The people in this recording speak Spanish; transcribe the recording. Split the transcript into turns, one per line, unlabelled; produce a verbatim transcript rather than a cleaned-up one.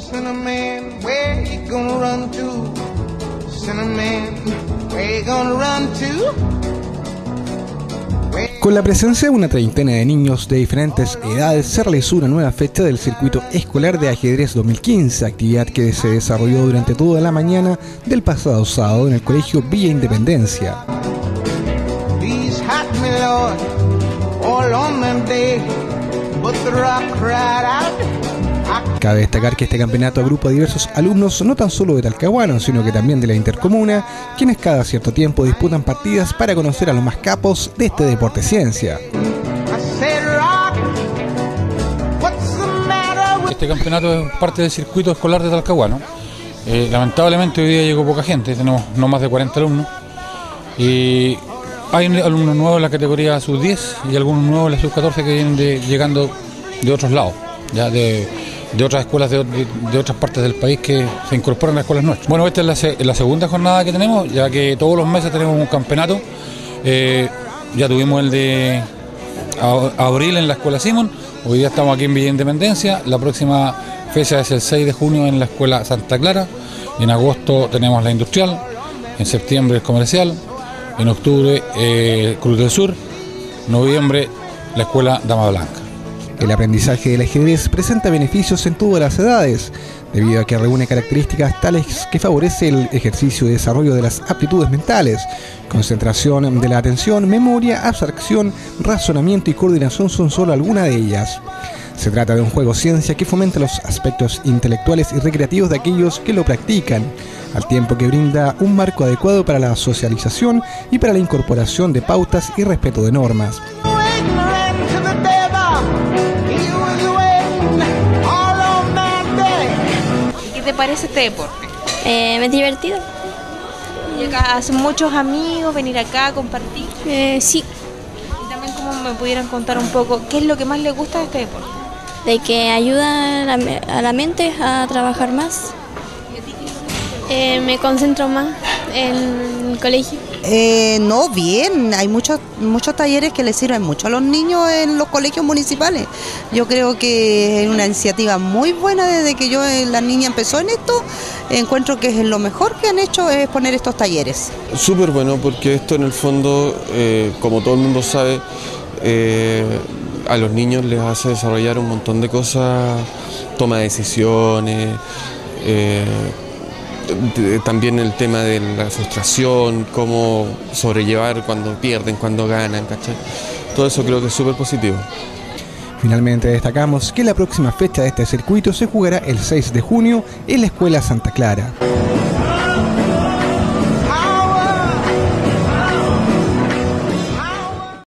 Cinnamon, where you gonna run to? Cinnamon, where you gonna run to?
Con la presencia de una treintena de niños de diferentes edades, se realizó una nueva fecha del Circuito Escolar de Ajedrez dos mil quince, actividad que se desarrolló durante toda la mañana del pasado sábado en el Colegio Villa Independencia. Cabe destacar que este campeonato agrupa a diversos alumnos no tan solo de Talcahuano, sino que también de la intercomuna, quienes cada cierto tiempo disputan partidas para conocer a los más capos de este deporte ciencia.
Este campeonato es parte del circuito escolar de Talcahuano. Eh, lamentablemente hoy día llegó poca gente, tenemos no más de cuarenta alumnos. Y hay alumnos nuevos en la categoría sub diez y algunos nuevos en la sub catorce que vienen de, llegando de otros lados, ya de, de otras escuelas de, de, de otras partes del país que se incorporan a las escuelas nuestras. Bueno, esta es la, la segunda jornada que tenemos, ya que todos los meses tenemos un campeonato. Eh, ya tuvimos el de a, abril en la escuela Simón, hoy día estamos aquí en Villa Independencia, la próxima fecha es el seis de junio en la escuela Santa Clara, en agosto tenemos la industrial, en septiembre el comercial, en octubre eh, Cruz del Sur, noviembre la escuela Dama Blanca.
El aprendizaje del ajedrez presenta beneficios en todas las edades, debido a que reúne características tales que favorece el ejercicio y desarrollo de las aptitudes mentales. Concentración de la atención, memoria, abstracción, razonamiento y coordinación son solo algunas de ellas. Se trata de un juego ciencia que fomenta los aspectos intelectuales y recreativos de aquellos que lo practican, al tiempo que brinda un marco adecuado para la socialización y para la incorporación de pautas y respeto de normas.
¿Qué te parece este deporte?
Eh, ¿Es divertido?
¿Y acá hacen muchos amigos, venir acá a compartir?
Eh, sí.
Y también cómo me pudieran contar un poco, ¿qué es lo que más les gusta de este deporte?
De que ayuda a la, a la mente a trabajar más. Eh, me concentro más en el colegio.
Eh, no, bien, hay muchos muchos talleres que les sirven mucho a los niños en los colegios municipales. Yo creo que es una iniciativa muy buena desde que yo, la niña empezó en esto, encuentro que es lo mejor que han hecho es poner estos talleres.
Súper bueno porque esto en el fondo, eh, como todo el mundo sabe, eh, a los niños les hace desarrollar un montón de cosas, toma de decisiones, eh, también el tema de la frustración, cómo sobrellevar cuando pierden, cuando ganan, ¿cachai? Todo eso creo que es súper positivo.
Finalmente destacamos que la próxima fecha de este circuito se jugará el seis de junio en la Escuela Santa Clara.